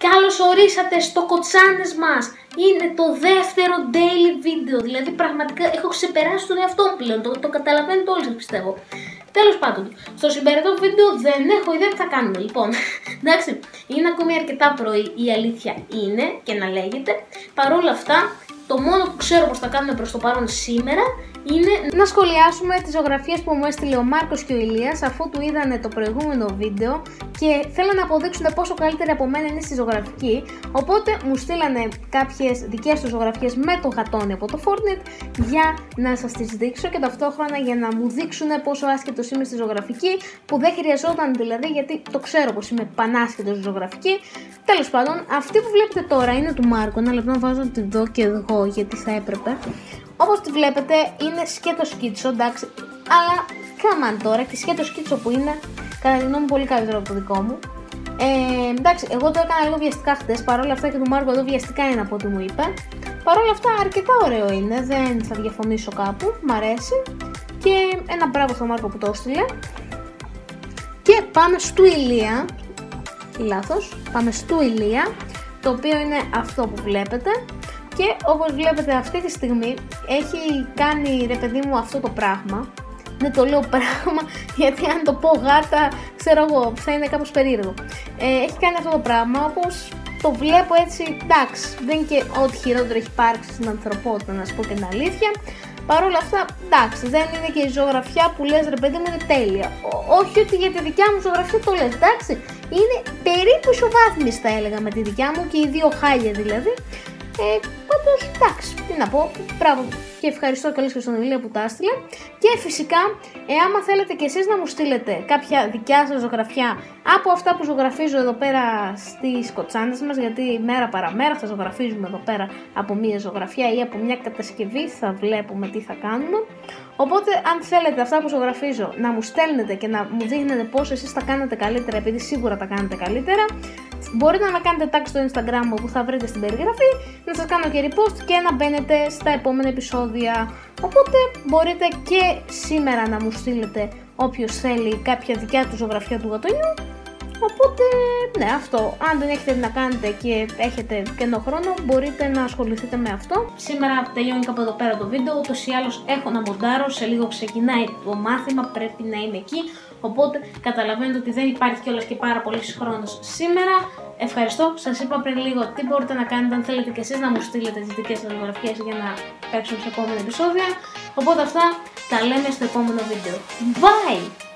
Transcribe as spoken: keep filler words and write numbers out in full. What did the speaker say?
Καλώς ορίσατε στο Κοτσάνες μας. Είναι το δεύτερο daily video, δηλαδή πραγματικά έχω ξεπεράσει τον εαυτό μου πλέον, το, το καταλαβαίνετε όλοι σας πιστεύω. Τέλος πάντων, στο σημερινό βίντεο δεν έχω ιδέα τι θα κάνουμε. Λοιπόν, εντάξει, είναι ακόμη αρκετά πρωί, η αλήθεια είναι και να λέγεται. Παρ' όλα αυτά, το μόνο που ξέρω πως θα κάνουμε προς το παρόν σήμερα είναι να σχολιάσουμε τις ζωγραφίες που μου έστειλε ο Μάρκος και ο Ηλίας, αφού του είδανε το προηγούμενο βίντεο και θέλουν να αποδείξουν πόσο καλύτερη από μένα είναι στη ζωγραφική. Οπότε μου στείλανε κάποιες δικές τους ζωγραφίες με το γατόνι από το Fortnite για να σας τις δείξω και ταυτόχρονα για να μου δείξουν πόσο άσχετος είμαι στη ζωγραφική, που δεν χρειαζόταν δηλαδή, γιατί το ξέρω πως είμαι πανάσχετος στη ζωγραφική. Τέλος πάντων, αυτή που βλέπετε τώρα είναι του Μάρκου. Ένα λεπτό να βάζω τη δω και εγώ γιατί θα έπρεπε. Όπως τη βλέπετε είναι σκέτο σκίτσο, εντάξει, αλλά κάμαν τώρα και σκέτο σκίτσο που είναι, κατά τη γνώμη μου, πολύ καλύτερο από το δικό μου. Ε, εντάξει, εγώ το έκανα λίγο βιαστικά χτες, παρόλα αυτά και του Μάρκου εδώ βιαστικά είναι από ό,τι μου είπε. Παρόλα αυτά αρκετά ωραίο είναι, δεν θα διαφωνήσω κάπου, μ' αρέσει. Και ένα μπράβο στο Μάρκο που το έστειλε. Και πάμε στο Ηλία, λάθος, πάμε στο Ηλία, το οποίο είναι αυτό που βλέπετε. Και όπως βλέπετε αυτή τη στιγμή έχει κάνει, ρε παιδί μου, αυτό το πράγμα. Ναι, το λέω πράγμα γιατί αν το πω γάτα, ξέρω εγώ, θα είναι κάπως περίεργο. Ε, έχει κάνει αυτό το πράγμα, όπως το βλέπω έτσι, εντάξει, δεν είναι και ό,τι χειρότερο έχει υπάρξει στην ανθρωπότητα, να σου πω και την αλήθεια. Παρ' όλα αυτά, εντάξει, δεν είναι και η ζωγραφιά που λες, ρε παιδί μου, είναι τέλεια. Ό, όχι ότι για τη δικιά μου ζωγραφιά το λες, εντάξει, είναι περίπου ισοβάθμιση θα έλεγα με τη δικιά μου και οι δύο χάλια δηλαδή. Ε, πάντως, εντάξει, τι να πω, μπράβο και ευχαριστώ καλώς και στον Ηλία που τα έστειλε. Και φυσικά, εάμα θέλετε και εσείς να μου στείλετε κάποια δικιά σας ζωγραφιά από αυτά που ζωγραφίζω εδώ πέρα στις Κοτσάνες μας, γιατί μέρα παραμέρα θα ζωγραφίζουμε εδώ πέρα από μια ζωγραφιά ή από μια κατασκευή, θα βλέπουμε τι θα κάνουμε. Οπότε, αν θέλετε αυτά που ζωγραφίζω να μου στέλνετε και να μου δείχνετε πώς εσείς τα κάνετε καλύτερα, επειδή σίγουρα τα κάνετε καλύτερα, μπορείτε να κάνετε tag στο Instagram μου που θα βρείτε στην περιγραφή, να σας κάνω και repost και να μπαίνετε στα επόμενα επεισόδια. Οπότε μπορείτε και σήμερα να μου στείλετε όποιος θέλει κάποια δικιά του ζωγραφιά του γατονιού. Οπότε ναι, αυτό. Αν δεν έχετε να κάνετε και έχετε κενό χρόνο, μπορείτε να ασχοληθείτε με αυτό. Σήμερα τελειώνει κάπου εδώ πέρα το βίντεο. Ούτως ή άλλως έχω να μοντάρω. Σε λίγο ξεκινάει το μάθημα. Πρέπει να είμαι εκεί. Οπότε καταλαβαίνετε ότι δεν υπάρχει κιόλας και πάρα πολύς χρόνος σήμερα. Ευχαριστώ. Σας είπα πριν λίγο τι μπορείτε να κάνετε αν θέλετε και εσείς να μου στείλετε τις δικές σας ζωγραφίες για να παίξουν σε επόμενα επεισόδια. Οπότε αυτά τα λέμε στο επόμενο βίντεο. Bye!